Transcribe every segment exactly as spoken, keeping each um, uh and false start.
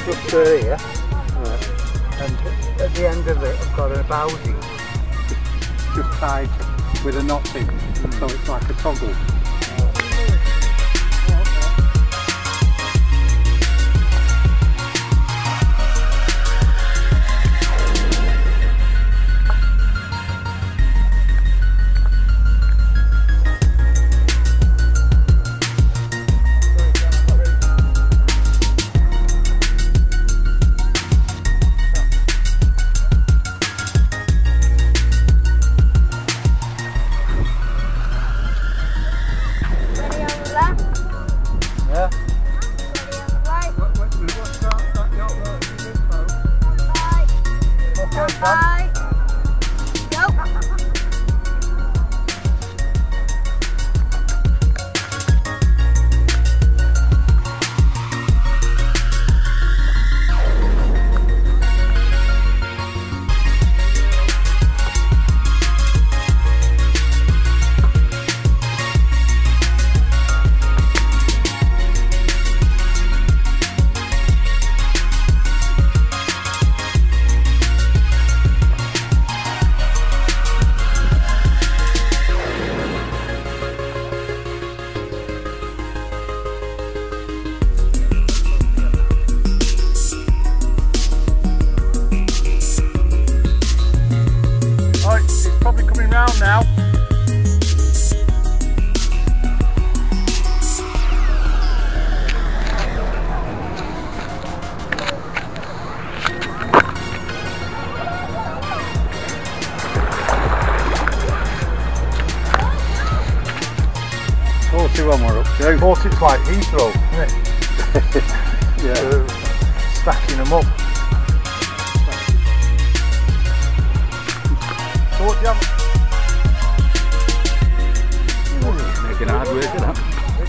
just uh, here, right. And at the end of it I've got a bowsy just tied with a knot in, mm. so it's like a toggle. Bye. Go. Now forty-one we're up to. forty's like Heathrow, isn't it? Yeah. Uh, stacking them up. So what do you have? Making hard work of that.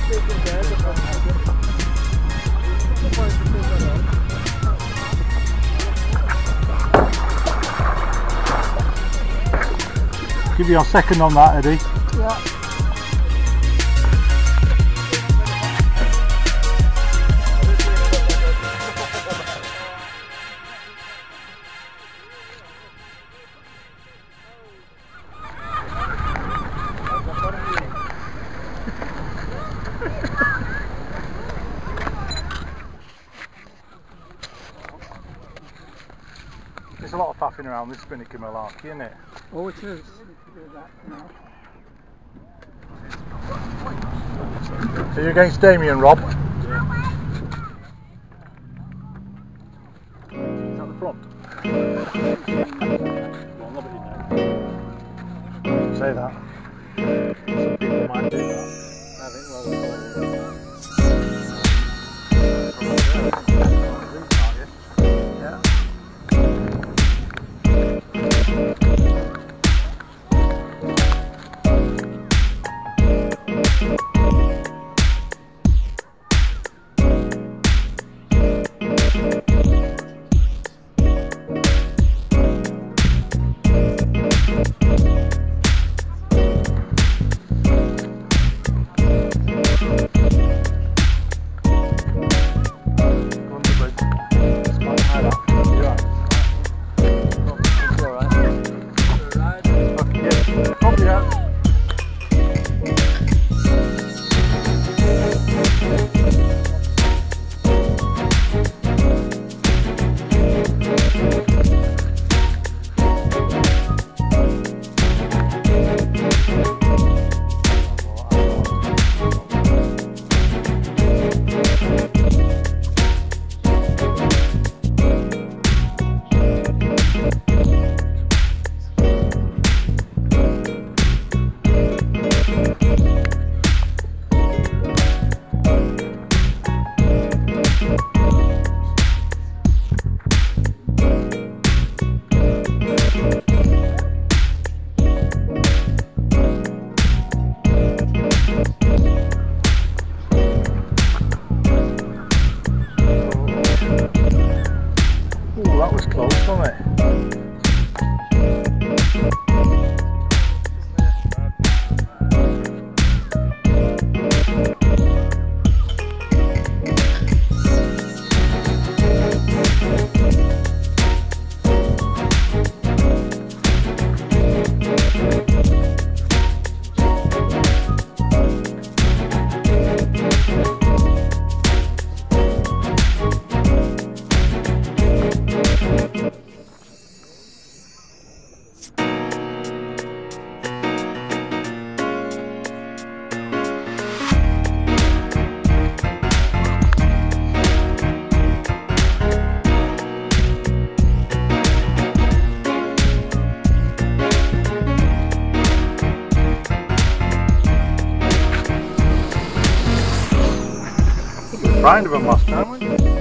Give you a second on that, Eddie. Yeah. There's a lot of faffing around this spinnaker malarkey, isn't it? Oh, it is. So you're against Damien, Rob? Yeah. Is that the front? Well, nobody knows. Say that. Some people might do that. I think well, we'll kind of them last time, weren't you?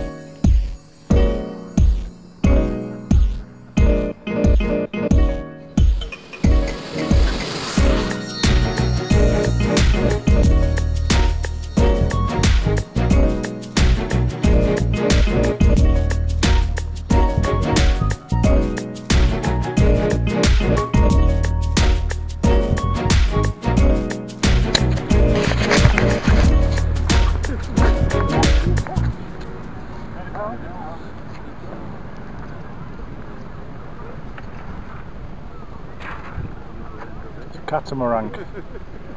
Catamaran.